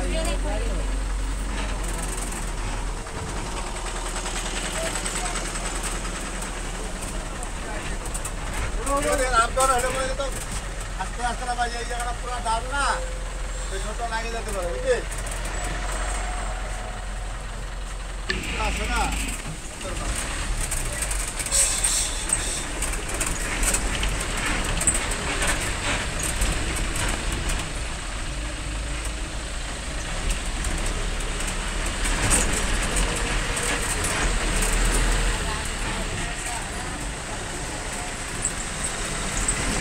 तो आस्ते आस्ते ना बाजे जगह पूरा डाल ना तो छोटा लागे जाते बड़े बुझे आसना